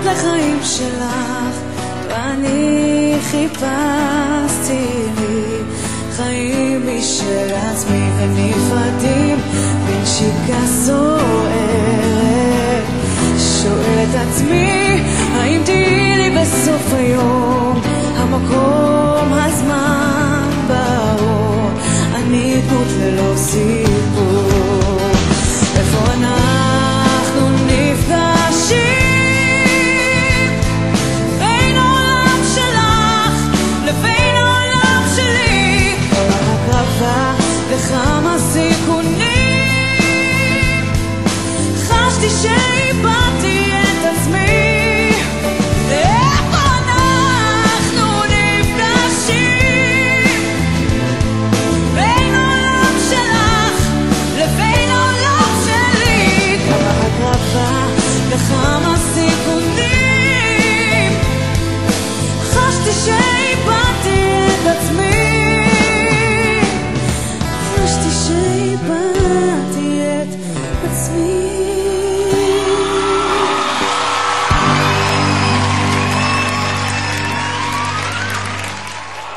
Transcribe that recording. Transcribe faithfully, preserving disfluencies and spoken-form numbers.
לחיים שלך, ואני חיפשתי לי חיים משל עצמי ונפרדים בנשיקה סוערת. שואל את עצמי, האם תהיי לי בסוף היום המקום, הזמן באור, אני דמות ללא סיפור. איפה אנחנו נפגשים בין העולם שלך לבין העולם שלי? כמה הקרבה וכמה סיכונים, חשתי שאיבדתי את עצמי. איפה אנחנו נפגשים בין העולם שלך לבין העולם שלי? כמה הקרבה וכמה סיכונים, חשתי שאיבדתי את עצמי. חשתי שאיבדתי את עצמי.